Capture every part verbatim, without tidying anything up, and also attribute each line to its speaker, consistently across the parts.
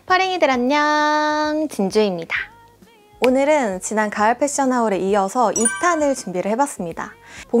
Speaker 1: 파랭이들 안녕, 진주입니다. 오늘은 지난 가을 패션하울에 이어서 이 탄을 준비를 해봤습니다.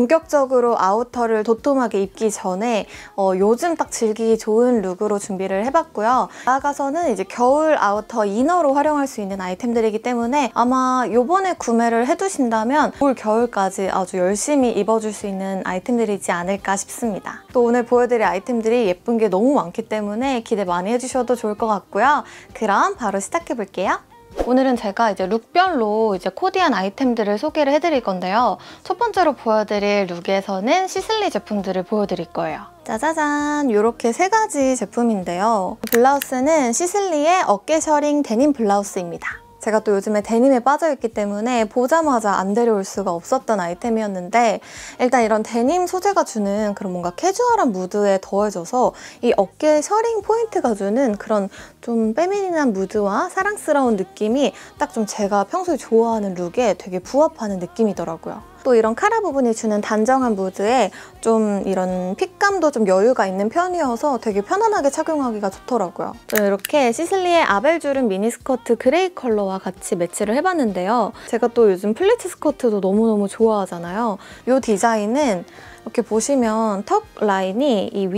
Speaker 1: 본격적으로 아우터를 도톰하게 입기 전에 어, 요즘 딱 즐기기 좋은 룩으로 준비를 해봤고요. 나아가서는 이제 겨울 아우터 이너로 활용할 수 있는 아이템들이기 때문에 아마 요번에 구매를 해두신다면 올 겨울까지 아주 열심히 입어줄 수 있는 아이템들이지 않을까 싶습니다. 또 오늘 보여드릴 아이템들이 예쁜 게 너무 많기 때문에 기대 많이 해주셔도 좋을 것 같고요. 그럼 바로 시작해볼게요. 오늘은 제가 이제 룩별로 이제 코디한 아이템들을 소개를 해드릴 건데요. 첫 번째로 보여드릴 룩에서는 시슬리 제품들을 보여드릴 거예요. 짜자잔! 이렇게 세 가지 제품인데요. 블라우스는 시슬리의 어깨 셔링 데님 블라우스입니다. 제가 또 요즘에 데님에 빠져있기 때문에 보자마자 안 데려올 수가 없었던 아이템이었는데 일단 이런 데님 소재가 주는 그런 뭔가 캐주얼한 무드에 더해져서 이 어깨 셔링 포인트가 주는 그런 좀 페미닌한 무드와 사랑스러운 느낌이 딱 좀 제가 평소에 좋아하는 룩에 되게 부합하는 느낌이더라고요. 또 이런 카라 부분이 주는 단정한 무드에 좀 이런 핏감도 좀 여유가 있는 편이어서 되게 편안하게 착용하기가 좋더라고요. 이렇게 시슬리의 아벨주름 미니스커트 그레이 컬러와 같이 매치를 해봤는데요. 제가 또 요즘 플리츠 스커트도 너무너무 좋아하잖아요. 이 디자인은 이렇게 보시면 턱 라인이 이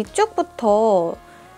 Speaker 1: 위쪽부터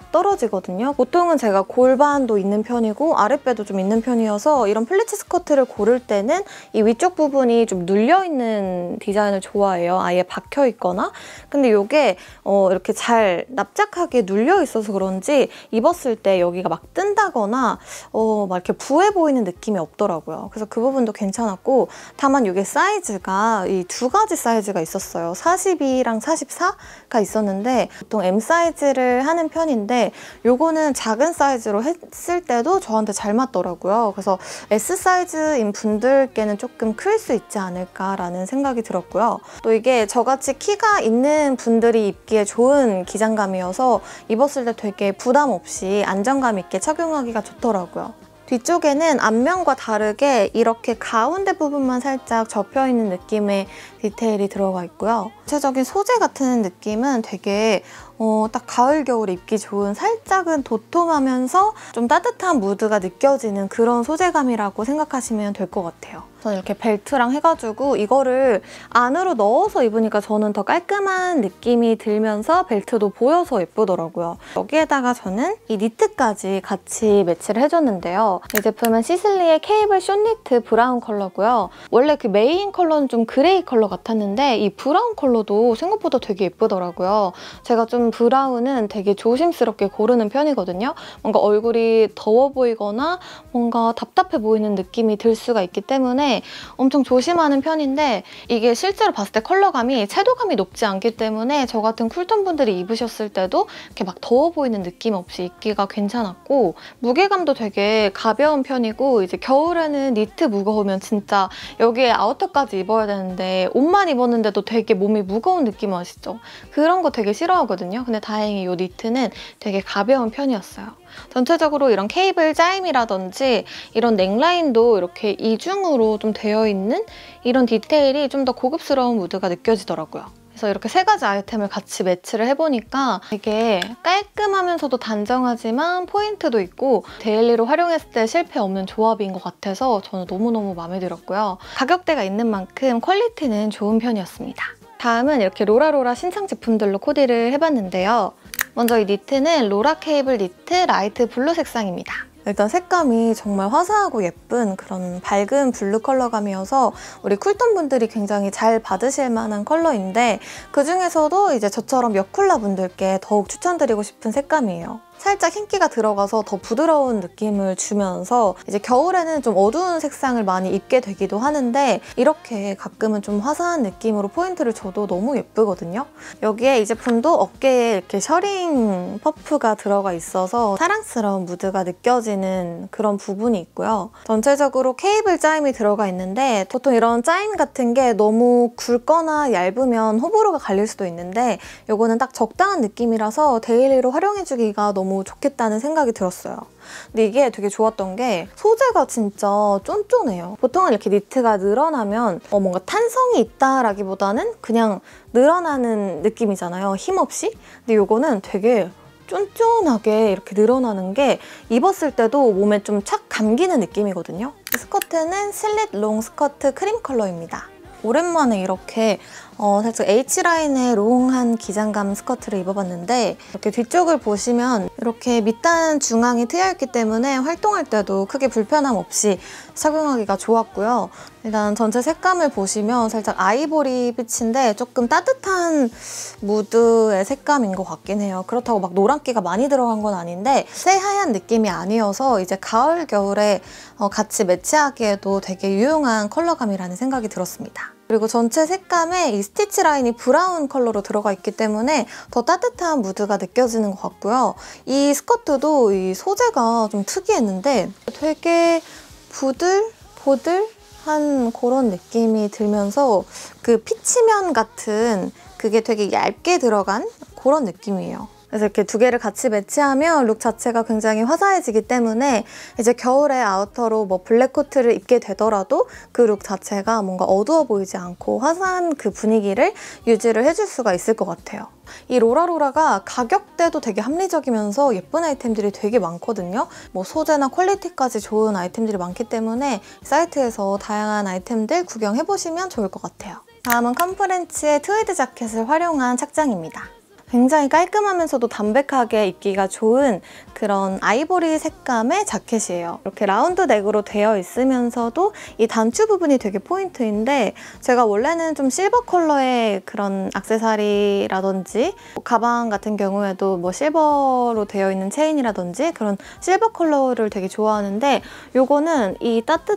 Speaker 1: 떨어지거든요. 보통은 제가 골반도 있는 편이고 아랫배도 좀 있는 편이어서 이런 플리츠 스커트를 고를 때는 이 위쪽 부분이 좀 눌려있는 디자인을 좋아해요. 아예 박혀있거나. 근데 이게 어 이렇게 잘 납작하게 눌려있어서 그런지 입었을 때 여기가 막 뜬다거나 어 막 이렇게 부해 보이는 느낌이 없더라고요. 그래서 그 부분도 괜찮았고 다만 이게 사이즈가 이 두 가지 사이즈가 있었어요. 사십이랑 사십사가 있었는데 보통 엠 사이즈를 하는 편인데 요거는 작은 사이즈로 했을 때도 저한테 잘 맞더라고요. 그래서 에스 사이즈인 분들께는 조금 클 수 있지 않을까라는 생각이 들었고요. 또 이게 저같이 키가 있는 분들이 입기에 좋은 기장감이어서 입었을 때 되게 부담 없이 안정감 있게 착용하기가 좋더라고요. 뒤쪽에는 앞면과 다르게 이렇게 가운데 부분만 살짝 접혀있는 느낌의 디테일이 들어가 있고요. 전체적인 소재 같은 느낌은 되게 어, 딱 가을, 겨울에 입기 좋은 살짝은 도톰하면서 좀 따뜻한 무드가 느껴지는 그런 소재감이라고 생각하시면 될 것 같아요. 저는 이렇게 벨트랑 해가지고 이거를 안으로 넣어서 입으니까 저는 더 깔끔한 느낌이 들면서 벨트도 보여서 예쁘더라고요. 여기에다가 저는 이 니트까지 같이 매치를 해줬는데요. 이 제품은 시슬리의 케이블 숏니트 브라운 컬러고요. 원래 그 메인 컬러는 좀 그레이 컬러 같았는데 이 브라운 컬러도 생각보다 되게 예쁘더라고요. 제가 좀 브라운은 되게 조심스럽게 고르는 편이거든요. 뭔가 얼굴이 더워 보이거나 뭔가 답답해 보이는 느낌이 들 수가 있기 때문에 엄청 조심하는 편인데 이게 실제로 봤을 때 컬러감이 채도감이 높지 않기 때문에 저 같은 쿨톤 분들이 입으셨을 때도 이렇게 막 더워 보이는 느낌 없이 입기가 괜찮았고 무게감도 되게 가벼운 편이고 이제 겨울에는 니트 무거우면 진짜 여기에 아우터까지 입어야 되는데 옷만 입었는데도 되게 몸이 무거운 느낌 아시죠? 그런 거 되게 싫어하거든요. 근데 다행히 이 니트는 되게 가벼운 편이었어요. 전체적으로 이런 케이블 짜임이라든지 이런 넥라인도 이렇게 이중으로 좀 되어 있는 이런 디테일이 좀 더 고급스러운 무드가 느껴지더라고요. 그래서 이렇게 세 가지 아이템을 같이 매치를 해보니까 되게 깔끔하면서도 단정하지만 포인트도 있고 데일리로 활용했을 때 실패 없는 조합인 것 같아서 저는 너무너무 마음에 들었고요. 가격대가 있는 만큼 퀄리티는 좋은 편이었습니다. 다음은 이렇게 로라로라 신상 제품들로 코디를 해봤는데요. 먼저 이 니트는 로라 케이블 니트 라이트 블루 색상입니다. 일단 색감이 정말 화사하고 예쁜 그런 밝은 블루 컬러감이어서 우리 쿨톤 분들이 굉장히 잘 받으실 만한 컬러인데 그중에서도 이제 저처럼 여쿨라 분들께 더욱 추천드리고 싶은 색감이에요. 살짝 흰기가 들어가서 더 부드러운 느낌을 주면서 이제 겨울에는 좀 어두운 색상을 많이 입게 되기도 하는데 이렇게 가끔은 좀 화사한 느낌으로 포인트를 줘도 너무 예쁘거든요. 여기에 이 제품도 어깨에 이렇게 셔링 퍼프가 들어가 있어서 사랑스러운 무드가 느껴지는 그런 부분이 있고요. 전체적으로 케이블 짜임이 들어가 있는데 보통 이런 짜임 같은 게 너무 굵거나 얇으면 호불호가 갈릴 수도 있는데 이거는 딱 적당한 느낌이라서 데일리로 활용해주기가 너무 좋겠다는 생각이 들었어요. 근데 이게 되게 좋았던 게 소재가 진짜 쫀쫀해요. 보통은 이렇게 니트가 늘어나면 어 뭔가 탄성이 있다라기보다는 그냥 늘어나는 느낌이잖아요. 힘없이. 근데 이거는 되게 쫀쫀하게 이렇게 늘어나는 게 입었을 때도 몸에 좀 착 감기는 느낌이거든요. 스커트는 슬릿 롱 스커트 크림 컬러입니다. 오랜만에 이렇게 어, 살짝 H라인의 롱한 기장감 스커트를 입어봤는데 이렇게 뒤쪽을 보시면 이렇게 밑단 중앙이 트여있기 때문에 활동할 때도 크게 불편함 없이 착용하기가 좋았고요. 일단 전체 색감을 보시면 살짝 아이보리 빛인데 조금 따뜻한 무드의 색감인 것 같긴 해요. 그렇다고 막 노란기가 많이 들어간 건 아닌데 새하얀 느낌이 아니어서 이제 가을, 겨울에 어, 같이 매치하기에도 되게 유용한 컬러감이라는 생각이 들었습니다. 그리고 전체 색감에 이 스티치 라인이 브라운 컬러로 들어가 있기 때문에 더 따뜻한 무드가 느껴지는 것 같고요. 이 스커트도 이 소재가 좀 특이했는데 되게 부들, 보들한 그런 느낌이 들면서 그 피치면 같은 그게 되게 얇게 들어간 그런 느낌이에요. 그래서 이렇게 두 개를 같이 매치하면 룩 자체가 굉장히 화사해지기 때문에 이제 겨울에 아우터로 뭐 블랙 코트를 입게 되더라도 그 룩 자체가 뭔가 어두워 보이지 않고 화사한 그 분위기를 유지를 해줄 수가 있을 것 같아요. 이 로라로라가 가격대도 되게 합리적이면서 예쁜 아이템들이 되게 많거든요. 뭐 소재나 퀄리티까지 좋은 아이템들이 많기 때문에 사이트에서 다양한 아이템들 구경해보시면 좋을 것 같아요. 다음은 컨프렌치의 트위드 자켓을 활용한 착장입니다. 굉장히 깔끔하면서도 담백하게 입기가 좋은 그런 아이보리 색감의 자켓이에요. 이렇게 라운드 넥으로 되어 있으면서도 이 단추 부분이 되게 포인트인데 제가 원래는 좀 실버 컬러의 그런 액세서리라든지 가방 같은 경우에도 뭐 실버로 되어 있는 체인이라든지 그런 실버 컬러를 되게 좋아하는데 요거는 이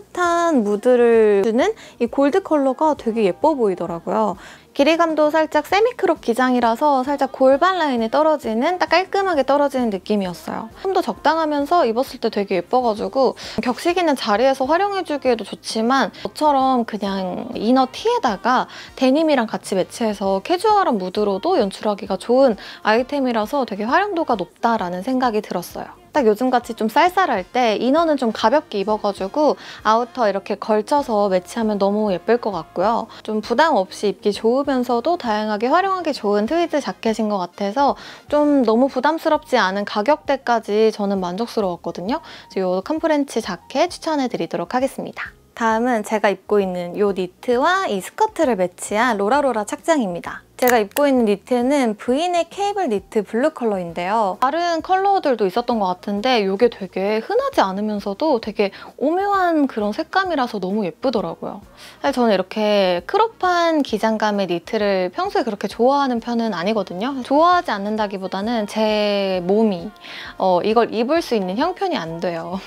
Speaker 1: 따뜻한 무드를 주는 이 골드 컬러가 되게 예뻐 보이더라고요. 길이감도 살짝 세미크롭 기장이라서 살짝 골반 라인에 떨어지는 딱 깔끔하게 떨어지는 느낌이었어요. 좀 더 적당하면서 입었을 때 되게 예뻐가지고 격식 있는 자리에서 활용해주기에도 좋지만 저처럼 그냥 이너 티에다가 데님이랑 같이 매치해서 캐주얼한 무드로도 연출하기가 좋은 아이템이라서 되게 활용도가 높다라는 생각이 들었어요. 딱 요즘같이 좀 쌀쌀할 때 이너는 좀 가볍게 입어가지고 아우터 이렇게 걸쳐서 매치하면 너무 예쁠 것 같고요. 좀 부담 없이 입기 좋으면서도 다양하게 활용하기 좋은 트위드 자켓인 것 같아서 좀 너무 부담스럽지 않은 가격대까지 저는 만족스러웠거든요. 그래서 이 컨프렌치 자켓 추천해드리도록 하겠습니다. 다음은 제가 입고 있는 이 니트와 이 스커트를 매치한 로라로라 착장입니다. 제가 입고 있는 니트는 브이넥 케이블 니트 블루 컬러인데요. 다른 컬러들도 있었던 것 같은데 이게 되게 흔하지 않으면서도 되게 오묘한 그런 색감이라서 너무 예쁘더라고요. 사실 저는 이렇게 크롭한 기장감의 니트를 평소에 그렇게 좋아하는 편은 아니거든요. 좋아하지 않는다기보다는 제 몸이 어, 이걸 입을 수 있는 형편이 안 돼요.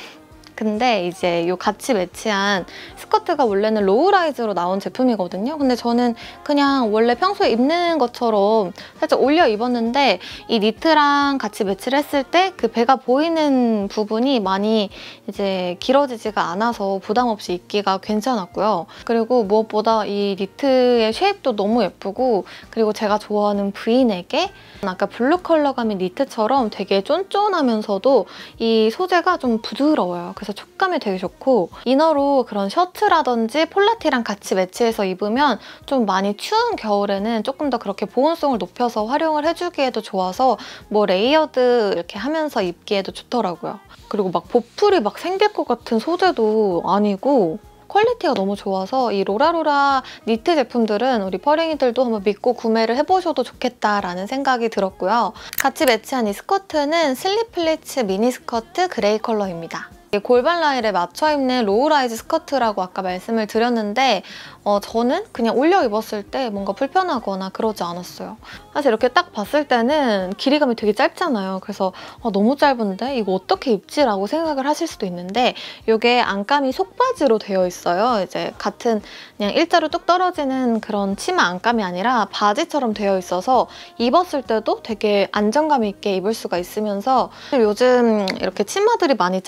Speaker 1: 근데 이제 이 같이 매치한 스커트가 원래는 로우라이즈로 나온 제품이거든요. 근데 저는 그냥 원래 평소에 입는 것처럼 살짝 올려 입었는데 이 니트랑 같이 매치를 했을 때 그 배가 보이는 부분이 많이 이제 길어지지가 않아서 부담 없이 입기가 괜찮았고요. 그리고 무엇보다 이 니트의 쉐입도 너무 예쁘고 그리고 제가 좋아하는 브이넥에 아까 블루 컬러감의 니트처럼 되게 쫀쫀하면서도 이 소재가 좀 부드러워요. 그래서 촉감이 되게 좋고 이너로 그런 셔츠라든지 폴라티랑 같이 매치해서 입으면 좀 많이 추운 겨울에는 조금 더 그렇게 보온성을 높여서 활용을 해주기에도 좋아서 뭐 레이어드 이렇게 하면서 입기에도 좋더라고요. 그리고 막 보풀이 막 생길 것 같은 소재도 아니고 퀄리티가 너무 좋아서 이 로라로라 니트 제품들은 우리 퍼링이들도 한번 믿고 구매를 해보셔도 좋겠다라는 생각이 들었고요. 같이 매치한 이 스커트는 슬립 플리츠 미니 스커트 그레이 컬러입니다. 골반 라인에 맞춰 입는 로우라이즈 스커트라고 아까 말씀을 드렸는데 어, 저는 그냥 올려 입었을 때 뭔가 불편하거나 그러지 않았어요. 사실 이렇게 딱 봤을 때는 길이감이 되게 짧잖아요. 그래서 아, 너무 짧은데 이거 어떻게 입지라고 생각을 하실 수도 있는데 이게 안감이 속바지로 되어 있어요. 이제 같은 그냥 일자로 뚝 떨어지는 그런 치마 안감이 아니라 바지처럼 되어 있어서 입었을 때도 되게 안정감 있게 입을 수가 있으면서 요즘 이렇게 치마들이 많이 짧아지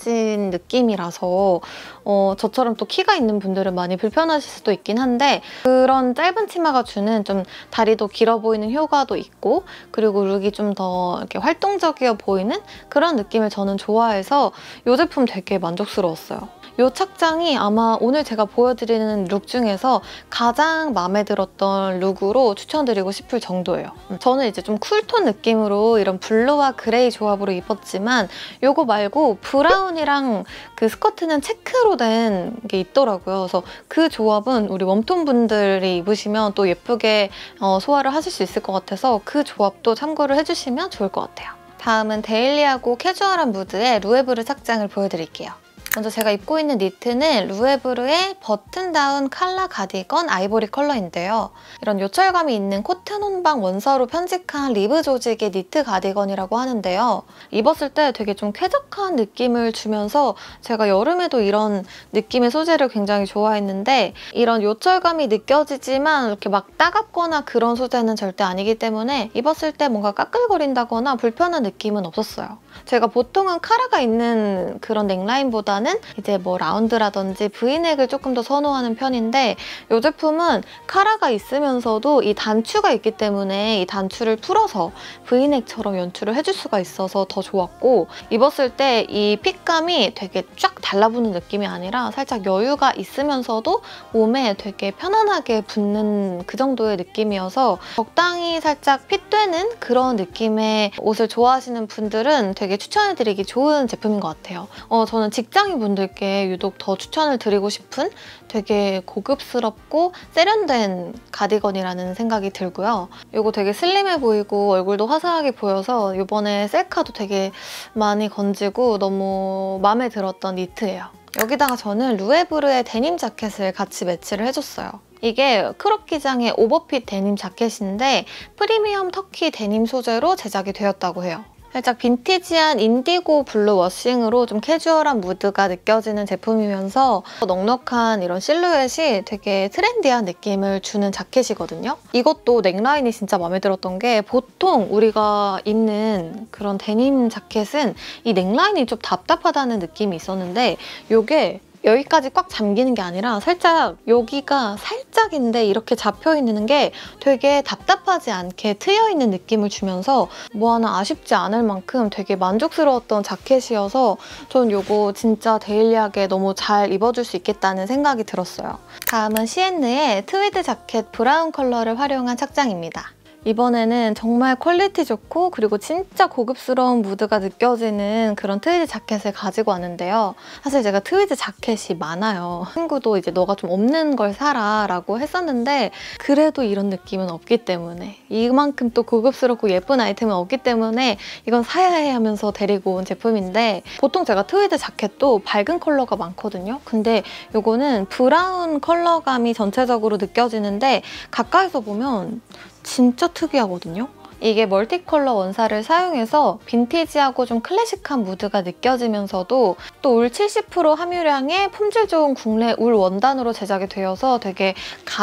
Speaker 1: 낮아진 느낌이라서 어, 저처럼 또 키가 있는 분들은 많이 불편하실 수도 있긴 한데 그런 짧은 치마가 주는 좀 다리도 길어 보이는 효과도 있고 그리고 룩이 좀 더 이렇게 활동적이어 보이는 그런 느낌을 저는 좋아해서 이 제품 되게 만족스러웠어요. 이 착장이 아마 오늘 제가 보여드리는 룩 중에서 가장 마음에 들었던 룩으로 추천드리고 싶을 정도예요. 저는 이제 좀 쿨톤 느낌으로 이런 블루와 그레이 조합으로 입었지만 이거 말고 브라운이랑 그 스커트는 체크로 된 게 있더라고요. 그래서 그 조합은 우리 웜톤 분들이 입으시면 또 예쁘게 어, 소화를 하실 수 있을 것 같아서 그 조합도 참고를 해주시면 좋을 것 같아요. 다음은 데일리하고 캐주얼한 무드의 루에브르 착장을 보여드릴게요. 먼저 제가 입고 있는 니트는 루에브르의 버튼 다운 칼라 가디건 아이보리 컬러인데요. 이런 요철감이 있는 코튼 혼방 원서로 편직한 리브 조직의 니트 가디건이라고 하는데요. 입었을 때 되게 좀 쾌적한 느낌을 주면서 제가 여름에도 이런 느낌의 소재를 굉장히 좋아했는데 이런 요철감이 느껴지지만 이렇게 막 따갑거나 그런 소재는 절대 아니기 때문에 입었을 때 뭔가 까끌거린다거나 불편한 느낌은 없었어요. 제가 보통은 카라가 있는 그런 넥라인보다 는 이제 뭐 라운드라든지 브이넥을 조금 더 선호하는 편인데 이 제품은 카라가 있으면서도 이 단추가 있기 때문에 이 단추를 풀어서 브이넥처럼 연출을 해줄 수가 있어서 더 좋았고 입었을 때 이 핏감이 되게 쫙 달라붙는 느낌이 아니라 살짝 여유가 있으면서도 몸에 되게 편안하게 붙는 그 정도의 느낌이어서 적당히 살짝 핏되는 그런 느낌의 옷을 좋아하시는 분들은 되게 추천해드리기 좋은 제품인 것 같아요. 어, 저는 직장 분들께 유독 더 추천을 드리고 싶은 되게 고급스럽고 세련된 가디건이라는 생각이 들고요. 이거 되게 슬림해 보이고 얼굴도 화사하게 보여서 이번에 셀카도 되게 많이 건지고 너무 마음에 들었던 니트예요. 여기다가 저는 루에브르의 데님 자켓을 같이 매치를 해줬어요. 이게 크롭 기장의 오버핏 데님 자켓인데 프리미엄 터키 데님 소재로 제작이 되었다고 해요. 살짝 빈티지한 인디고 블루 워싱으로 좀 캐주얼한 무드가 느껴지는 제품이면서 넉넉한 이런 실루엣이 되게 트렌디한 느낌을 주는 자켓이거든요. 이것도 넥라인이 진짜 마음에 들었던 게 보통 우리가 입는 그런 데님 자켓은 이 넥라인이 좀 답답하다는 느낌이 있었는데 이게 여기까지 꽉 잠기는 게 아니라 살짝 여기가 살짝인데 이렇게 잡혀있는 게 되게 답답하지 않게 트여있는 느낌을 주면서 뭐 하나 아쉽지 않을 만큼 되게 만족스러웠던 자켓이어서 전 이거 진짜 데일리하게 너무 잘 입어줄 수 있겠다는 생각이 들었어요. 다음은 시엔느의 트위드 자켓 브라운 컬러를 활용한 착장입니다. 이번에는 정말 퀄리티 좋고 그리고 진짜 고급스러운 무드가 느껴지는 그런 트위드 자켓을 가지고 왔는데요. 사실 제가 트위드 자켓이 많아요. 친구도 이제 너가 좀 없는 걸 사라 라고 했었는데 그래도 이런 느낌은 없기 때문에 이만큼 또 고급스럽고 예쁜 아이템은 없기 때문에 이건 사야 해 하면서 데리고 온 제품인데 보통 제가 트위드 자켓도 밝은 컬러가 많거든요. 근데 이거는 브라운 컬러감이 전체적으로 느껴지는데 가까이서 보면 진짜 특이하거든요. 이게 멀티컬러 원사를 사용해서 빈티지하고 좀 클래식한 무드가 느껴지면서도 또 울 칠십 퍼센트 함유량의 품질 좋은 국내 울 원단으로 제작이 되어서 되게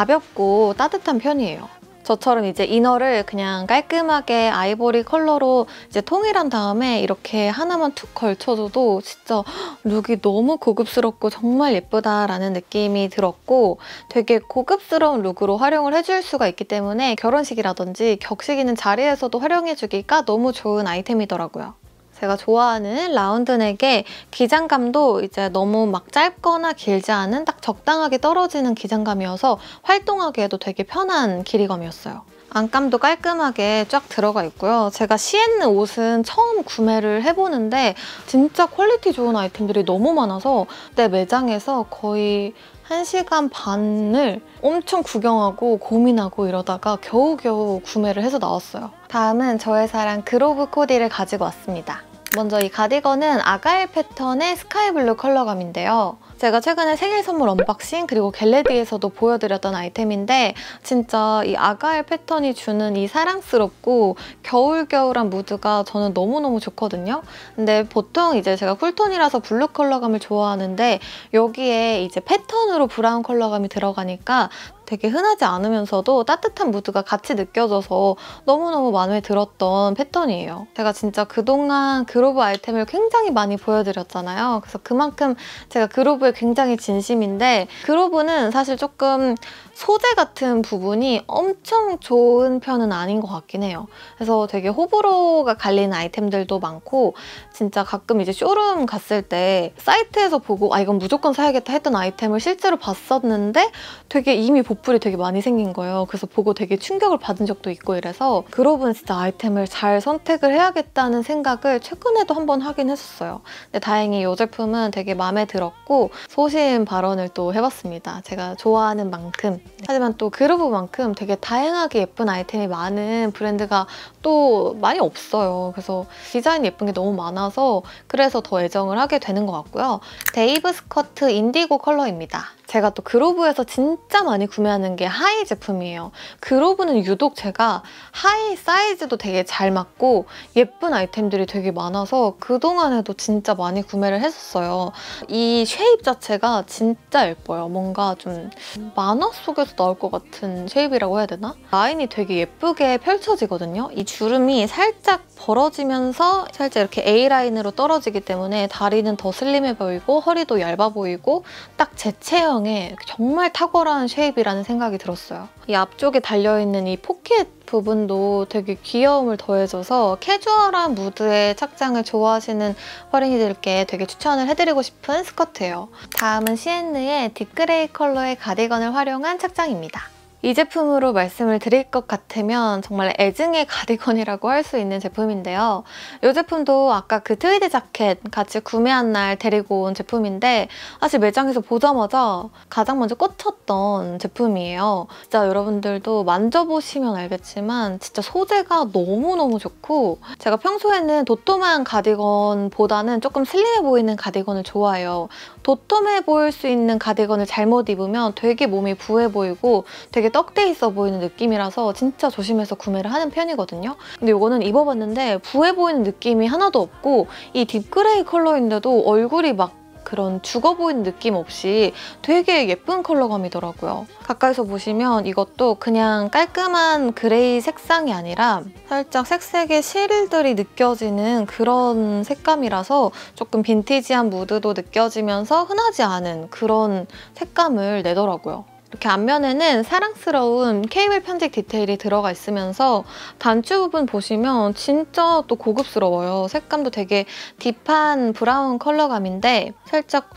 Speaker 1: 가볍고 따뜻한 편이에요. 저처럼 이제 이너를 그냥 깔끔하게 아이보리 컬러로 이제 통일한 다음에 이렇게 하나만 툭 걸쳐줘도 진짜 룩이 너무 고급스럽고 정말 예쁘다라는 느낌이 들었고 되게 고급스러운 룩으로 활용을 해줄 수가 있기 때문에 결혼식이라든지 격식 있는 자리에서도 활용해주기가 너무 좋은 아이템이더라고요. 제가 좋아하는 라운드넥의 기장감도 이제 너무 막 짧거나 길지 않은 딱 적당하게 떨어지는 기장감이어서 활동하기에도 되게 편한 길이감이었어요. 안감도 깔끔하게 쫙 들어가 있고요. 제가 시엔느 옷은 처음 구매를 해보는데 진짜 퀄리티 좋은 아이템들이 너무 많아서 내 매장에서 거의 한 시간 반을 엄청 구경하고 고민하고 이러다가 겨우겨우 구매를 해서 나왔어요. 다음은 저의 사랑 그로브 코디를 가지고 왔습니다. 먼저 이 가디건은 아가일 패턴의 스카이블루 컬러감인데요. 제가 최근에 생일 선물 언박싱 그리고 겟레디에서도 보여드렸던 아이템인데 진짜 이 아가일 패턴이 주는 이 사랑스럽고 겨울겨울한 무드가 저는 너무너무 좋거든요. 근데 보통 이제 제가 쿨톤이라서 블루 컬러감을 좋아하는데 여기에 이제 패턴으로 브라운 컬러감이 들어가니까 되게 흔하지 않으면서도 따뜻한 무드가 같이 느껴져서 너무너무 마음에 들었던 패턴이에요. 제가 진짜 그동안 그로브 아이템을 굉장히 많이 보여드렸잖아요. 그래서 그만큼 제가 그로브에 굉장히 진심인데 그로브는 사실 조금 소재 같은 부분이 엄청 좋은 편은 아닌 것 같긴 해요. 그래서 되게 호불호가 갈리는 아이템들도 많고 진짜 가끔 이제 쇼룸 갔을 때 사이트에서 보고 아 이건 무조건 사야겠다 했던 아이템을 실제로 봤었는데 되게 이미 보풀이 되게 많이 생긴 거예요. 그래서 보고 되게 충격을 받은 적도 있고 이래서 그로브는 진짜 아이템을 잘 선택을 해야겠다는 생각을 최근에도 한번 하긴 했었어요. 근데 다행히 이 제품은 되게 마음에 들었고 소신 발언을 또 해봤습니다. 제가 좋아하는 만큼. 하지만 또 그로브만큼 되게 다양하게 예쁜 아이템이 많은 브랜드가 또 많이 없어요. 그래서 디자인이 예쁜 게 너무 많아서 그래서 더 애정을 하게 되는 것 같고요. 데이브 스커트 인디고 컬러입니다. 제가 또 그로브에서 진짜 많이 구매하는 게 하이 제품이에요. 그로브는 유독 제가 하이 사이즈도 되게 잘 맞고 예쁜 아이템들이 되게 많아서 그동안에도 진짜 많이 구매를 했었어요. 이 쉐입 자체가 진짜 예뻐요. 뭔가 좀 만화 속에서 나올 것 같은 쉐입이라고 해야 되나? 라인이 되게 예쁘게 펼쳐지거든요. 이 주름이 살짝 벌어지면서 살짝 이렇게 A라인으로 떨어지기 때문에 다리는 더 슬림해 보이고 허리도 얇아 보이고 딱 제 체형에 정말 탁월한 쉐입이라는 생각이 들었어요. 이 앞쪽에 달려있는 이 포켓 부분도 되게 귀여움을 더해줘서 캐주얼한 무드의 착장을 좋아하시는 활인이들께 되게 추천을 해드리고 싶은 스커트예요. 다음은 시엔느의 딥그레이 컬러의 가디건을 활용한 착장입니다. 이 제품으로 말씀을 드릴 것 같으면 정말 애증의 가디건이라고 할 수 있는 제품인데요. 이 제품도 아까 그 트위드 자켓 같이 구매한 날 데리고 온 제품인데 사실 매장에서 보자마자 가장 먼저 꽂혔던 제품이에요. 진짜 여러분들도 만져보시면 알겠지만 진짜 소재가 너무너무 좋고 제가 평소에는 도톰한 가디건보다는 조금 슬림해 보이는 가디건을 좋아해요. 도톰해 보일 수 있는 가디건을 잘못 입으면 되게 몸이 부해 보이고 되게 떡돼 있어 보이는 느낌이라서 진짜 조심해서 구매를 하는 편이거든요. 근데 이거는 입어봤는데 부해 보이는 느낌이 하나도 없고 이 딥그레이 컬러인데도 얼굴이 막 그런 죽어 보이는 느낌 없이 되게 예쁜 컬러감이더라고요. 가까이서 보시면 이것도 그냥 깔끔한 그레이 색상이 아니라 살짝 색색의 실들이 느껴지는 그런 색감이라서 조금 빈티지한 무드도 느껴지면서 흔하지 않은 그런 색감을 내더라고요. 이렇게 앞면에는 사랑스러운 케이블 편집 디테일이 들어가 있으면서 단추 부분 보시면 진짜 또 고급스러워요. 색감도 되게 딥한 브라운 컬러감인데 살짝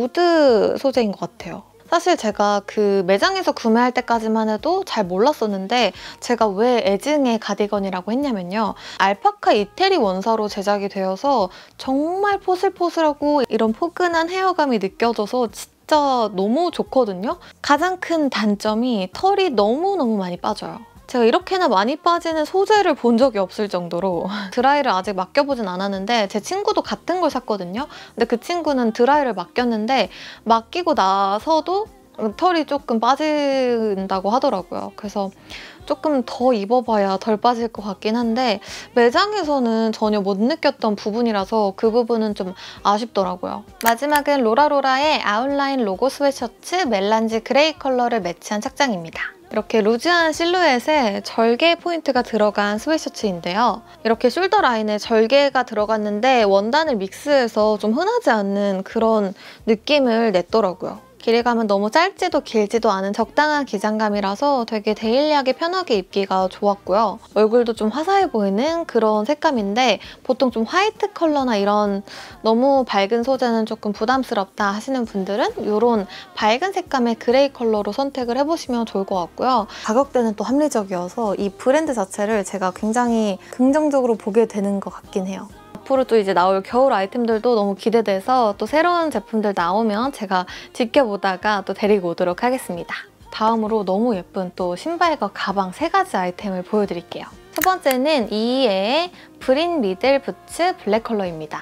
Speaker 1: 우드 소재인 것 같아요. 사실 제가 그 매장에서 구매할 때까지만 해도 잘 몰랐었는데 제가 왜 애증의 가디건이라고 했냐면요. 알파카 이태리 원사로 제작이 되어서 정말 포슬포슬하고 이런 포근한 헤어감이 느껴져서 진짜 너무 좋거든요. 가장 큰 단점이 털이 너무너무 많이 빠져요. 제가 이렇게나 많이 빠지는 소재를 본 적이 없을 정도로 드라이를 아직 맡겨보진 않았는데 제 친구도 같은 걸 샀거든요. 근데 그 친구는 드라이를 맡겼는데 맡기고 나서도 털이 조금 빠진다고 하더라고요. 그래서 조금 더 입어봐야 덜 빠질 것 같긴 한데 매장에서는 전혀 못 느꼈던 부분이라서 그 부분은 좀 아쉽더라고요. 마지막은 로라로라의 아웃라인 로고 스웨셔츠 멜란지 그레이 컬러를 매치한 착장입니다. 이렇게 루즈한 실루엣에 절개 포인트가 들어간 스웨셔츠인데요. 이렇게 숄더 라인에 절개가 들어갔는데 원단을 믹스해서 좀 흔하지 않는 그런 느낌을 냈더라고요. 길이감은 너무 짧지도 길지도 않은 적당한 기장감이라서 되게 데일리하게 편하게 입기가 좋았고요. 얼굴도 좀 화사해 보이는 그런 색감인데 보통 좀 화이트 컬러나 이런 너무 밝은 소재는 조금 부담스럽다 하시는 분들은 이런 밝은 색감의 그레이 컬러로 선택을 해보시면 좋을 것 같고요. 가격대는 또 합리적이어서 이 브랜드 자체를 제가 굉장히 긍정적으로 보게 되는 것 같긴 해요. 앞으로 또 이제 나올 겨울 아이템들도 너무 기대돼서 또 새로운 제품들 나오면 제가 지켜보다가 또 데리고 오도록 하겠습니다. 다음으로 너무 예쁜 또 신발과 가방 세 가지 아이템을 보여드릴게요. 첫 번째는 이이의 브린 미들 부츠 블랙 컬러입니다.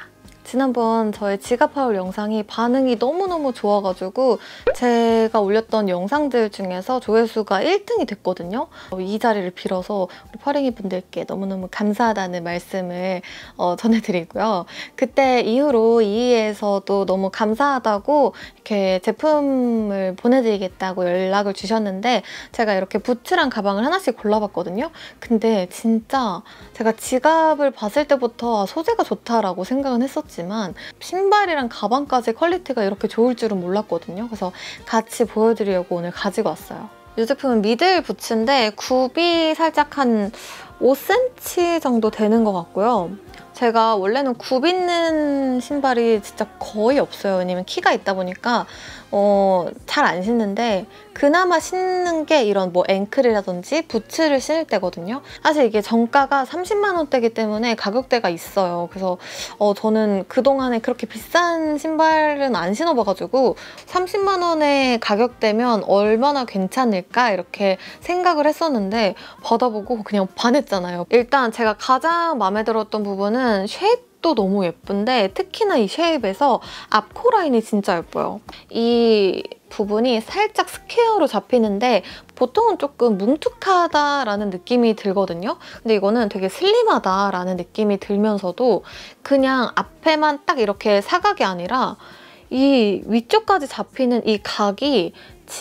Speaker 1: 지난번 저의 지갑 하울 영상이 반응이 너무너무 좋아가지고 제가 올렸던 영상들 중에서 조회수가 일 등이 됐거든요. 이 자리를 빌어서 우리 파랭이 분들께 너무너무 감사하다는 말씀을 어, 전해드리고요. 그때 이후로 이이에서도 너무 감사하다고 이렇게 제품을 보내드리겠다고 연락을 주셨는데 제가 이렇게 부츠랑 가방을 하나씩 골라봤거든요. 근데 진짜 제가 지갑을 봤을 때부터 소재가 좋다라고 생각은 했었지만 신발이랑 가방까지 퀄리티가 이렇게 좋을 줄은 몰랐거든요. 그래서 같이 보여드리려고 오늘 가지고 왔어요. 이 제품은 미들 부츠인데 굽이 살짝 한 오 센티미터 정도 되는 것 같고요. 제가 원래는 굽 있는 신발이 진짜 거의 없어요. 왜냐면 키가 있다 보니까 어, 잘 안 신는데 그나마 신는 게 이런 뭐 앵클이라든지 부츠를 신을 때거든요. 사실 이게 정가가 삼십만 원대이기 때문에 가격대가 있어요. 그래서 어, 저는 그동안에 그렇게 비싼 신발은 안 신어봐가지고 삼십만 원의 가격대면 얼마나 괜찮을까 이렇게 생각을 했었는데 받아보고 그냥 반했잖아요. 일단 제가 가장 마음에 들었던 부분은 쉐입도 너무 예쁜데 특히나 이 쉐입에서 앞코 라인이 진짜 예뻐요. 이 부분이 살짝 스퀘어로 잡히는데 보통은 조금 뭉툭하다라는 느낌이 들거든요. 근데 이거는 되게 슬림하다라는 느낌이 들면서도 그냥 앞에만 딱 이렇게 사각이 아니라 이 위쪽까지 잡히는 이 각이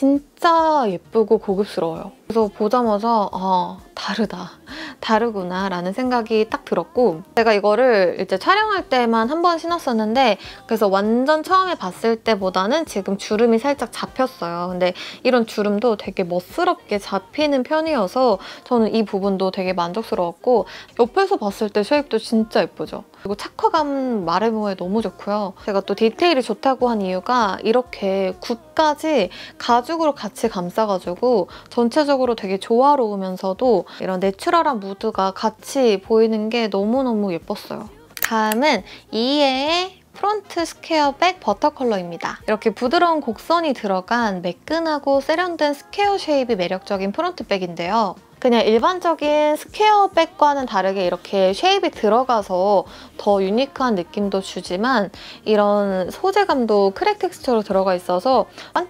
Speaker 1: 진짜 예쁘고 고급스러워요. 그래서 보자마자 아 다르다, 다르구나 라는 생각이 딱 들었고 제가 이거를 이제 촬영할 때만 한 번 신었었는데 그래서 완전 처음에 봤을 때보다는 지금 주름이 살짝 잡혔어요. 근데 이런 주름도 되게 멋스럽게 잡히는 편이어서 저는 이 부분도 되게 만족스러웠고 옆에서 봤을 때 쉐입도 진짜 예쁘죠. 그리고 착화감 말해보에 너무 좋고요. 제가 또 디테일이 좋다고 한 이유가 이렇게 굽까지 가죽으로 같이 감싸가지고 전체적으로 되게 조화로우면서도 이런 내추럴한 무드가 같이 보이는 게 너무너무 예뻤어요. 다음은 이이의 프론트 스퀘어 백 버터 컬러입니다. 이렇게 부드러운 곡선이 들어간 매끈하고 세련된 스퀘어 쉐입이 매력적인 프론트 백인데요. 그냥 일반적인 스퀘어 백과는 다르게 이렇게 쉐입이 들어가서 더 유니크한 느낌도 주지만 이런 소재감도 크랙 텍스처로 들어가 있어서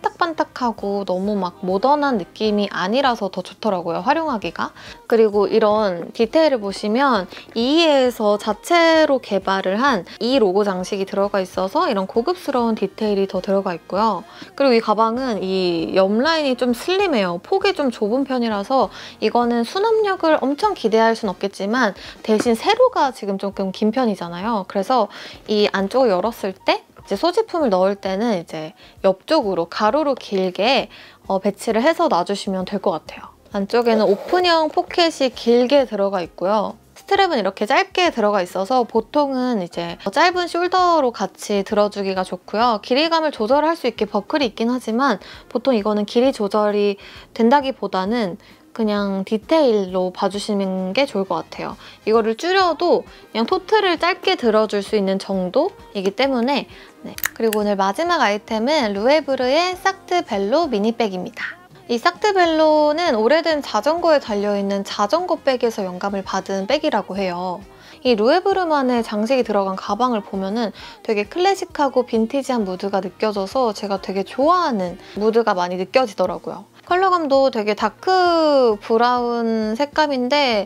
Speaker 1: 반딱반딱하고 너무 막 모던한 느낌이 아니라서 더 좋더라고요, 활용하기가. 그리고 이런 디테일을 보시면 이이에서 자체로 개발을 한 이 로고 장식이 들어가 있어서 이런 고급스러운 디테일이 더 들어가 있고요. 그리고 이 가방은 이 옆 라인이 좀 슬림해요. 폭이 좀 좁은 편이라서 이거 이거는 수납력을 엄청 기대할 순 없겠지만 대신 세로가 지금 조금 긴 편이잖아요. 그래서 이 안쪽을 열었을 때 이제 소지품을 넣을 때는 이제 옆쪽으로 가로로 길게 어, 배치를 해서 놔주시면 될 것 같아요. 안쪽에는 오픈형 포켓이 길게 들어가 있고요. 스트랩은 이렇게 짧게 들어가 있어서 보통은 이제 짧은 숄더로 같이 들어주기가 좋고요. 길이감을 조절할 수 있게 버클이 있긴 하지만 보통 이거는 길이 조절이 된다기보다는 그냥 디테일로 봐주시는 게 좋을 것 같아요. 이거를 줄여도 그냥 토트를 짧게 들어줄 수 있는 정도이기 때문에 네. 그리고 오늘 마지막 아이템은 루에브르의 삭드 벨로 미니백입니다. 이 삭드 벨로는 오래된 자전거에 달려있는 자전거 백에서 영감을 받은 백이라고 해요. 이 루에브르만의 장식이 들어간 가방을 보면은 되게 클래식하고 빈티지한 무드가 느껴져서 제가 되게 좋아하는 무드가 많이 느껴지더라고요. 컬러감도 되게 다크 브라운 색감인데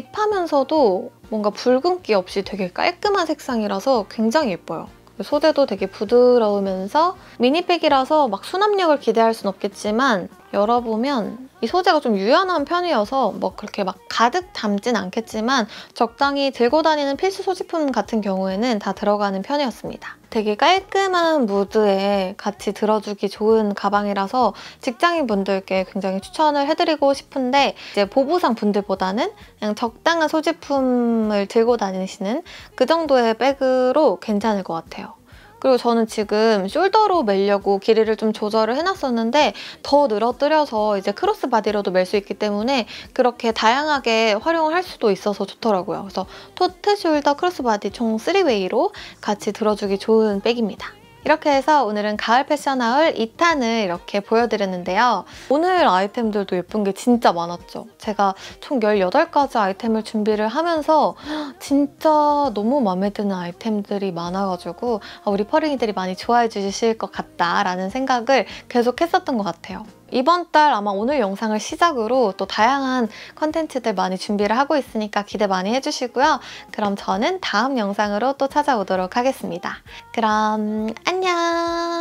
Speaker 1: 딥하면서도 뭔가 붉은기 없이 되게 깔끔한 색상이라서 굉장히 예뻐요. 소재도 되게 부드러우면서 미니백이라서 막 수납력을 기대할 순 없겠지만 열어보면 이 소재가 좀 유연한 편이어서 뭐 그렇게 막 가득 담진 않겠지만 적당히 들고 다니는 필수 소지품 같은 경우에는 다 들어가는 편이었습니다. 되게 깔끔한 무드에 같이 들어주기 좋은 가방이라서 직장인분들께 굉장히 추천을 해드리고 싶은데 이제 보부상 분들보다는 그냥 적당한 소지품을 들고 다니시는 그 정도의 백으로 괜찮을 것 같아요. 그리고 저는 지금 숄더로 매려고 길이를 좀 조절을 해놨었는데 더 늘어뜨려서 이제 크로스 바디로도 멜 수 있기 때문에 그렇게 다양하게 활용을 할 수도 있어서 좋더라고요. 그래서 토트, 숄더, 크로스 바디 총 쓰리 웨이로 같이 들어주기 좋은 백입니다. 이렇게 해서 오늘은 가을 패션하울 이 탄을 이렇게 보여드렸는데요. 오늘 아이템들도 예쁜 게 진짜 많았죠. 제가 총 열여덟 가지 아이템을 준비를 하면서 진짜 너무 마음에 드는 아이템들이 많아가지고 우리 펄링이들이 많이 좋아해 주실 것 같다라는 생각을 계속 했었던 것 같아요. 이번 달 아마 오늘 영상을 시작으로 또 다양한 컨텐츠들 많이 준비를 하고 있으니까 기대 많이 해주시고요. 그럼 저는 다음 영상으로 또 찾아오도록 하겠습니다. 그럼 안녕!